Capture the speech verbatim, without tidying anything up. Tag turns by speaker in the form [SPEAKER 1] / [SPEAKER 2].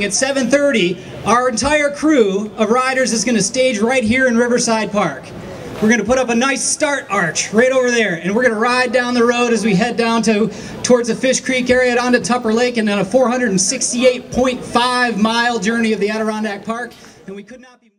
[SPEAKER 1] morning at seven thirty, our entire crew of riders is going to stage right here in Riverside Park. We're going to put up a nice start arch right over there, and we're going to ride down the road as we head down to towards the Fish Creek area onto Tupper Lake, and then a four hundred sixty-eight point five mile journey of the Adirondack Park. And we could not be